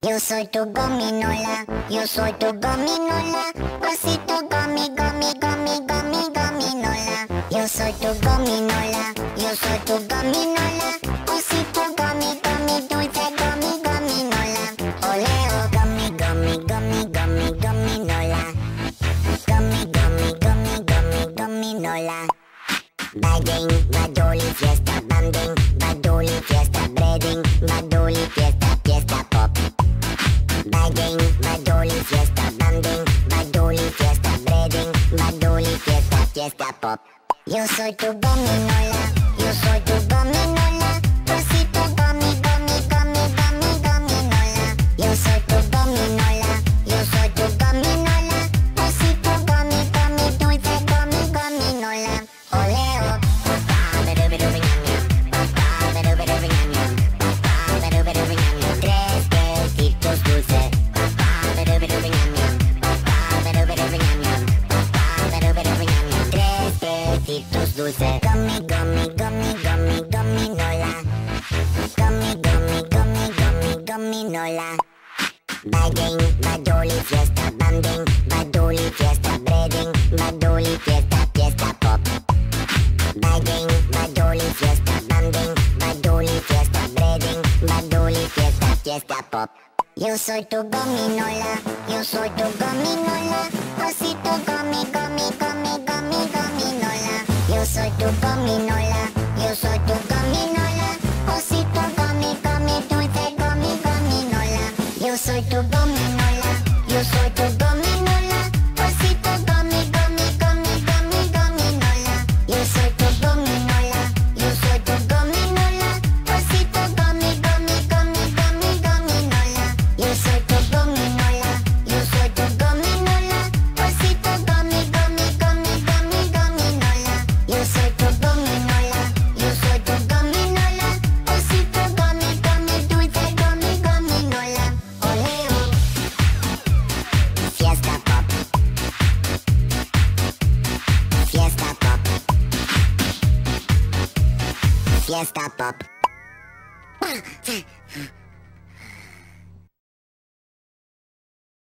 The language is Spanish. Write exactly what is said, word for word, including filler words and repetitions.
Yo soy tu gominola, yo soy tu gominola, osito gomi, gomi, gomi, gomi, gominola. Yo soy tu gominola, yo soy tu gominola, osito gomi, gomi, dulce gomi, gominola. Oleo, gomi, gomi, gomi, gomi, gominola. Gomi, gomi, gomi, gomi, gominola. Bagging, badoli, fiesta, banding, badoli, fiesta, breading, badoli, fiesta, fiesta pop. Bagging, badoli, fiesta, banding, badoli, fiesta, breading, badoli, fiesta, fiesta pop. Yo soy tu gominola, yo soy tu gominola, osito gomi, gomi, gomi, gomi, gominola. Yo soy tu gominola, yo soy tu gominola, osito gomi, gomi, dulce gomi, gominola. Oleo, papá, beru, beru, biñaña, papá, beru, beru, biñaña, papá, beru, beru, biñaña. Tres besitos dulces, papá, beru, beru, biñaña, papá, beru, beru, biñaña, papá, beru, beru, biñaña. Tres besitos dulces. Gomi, gomi, gomi, gomi, gominola. Gomi, gomi, gomi, gomi, gominola. Bagging, badoli, fiesta, banding, badoli, fiesta, breading, badoli, fiesta, fiesta pop. Bagging, badoli, fiesta, banding, badoli, fiesta, breading, badoli, fiesta, fiesta pop. Yo soy tu gominola, yo soy tu gominola, osito gomi, gomi, gomi, gomi, gominola. Yo soy tu gominola, yo soy tu gominola, osito gomi, gomi, dulce gomi, gominola. Yo soy tu gominola, yo soy tu gominola, osito gomi, gomi, gomi, gomi, gominola. Yo soy tu gominola, yo soy tu gominola, osito gomi, gomi, gomi, gomi, gominola. Yo soy tu gominola, yo soy tu gominola, osito gomi, gomi, gomi, gomi, gominola. Yo soy tu gominola, yo soy tu gominola, osito gomi, gomi, dulce gomi, gominola. Oleo, fiesta pop, fiesta pop, fiesta pop.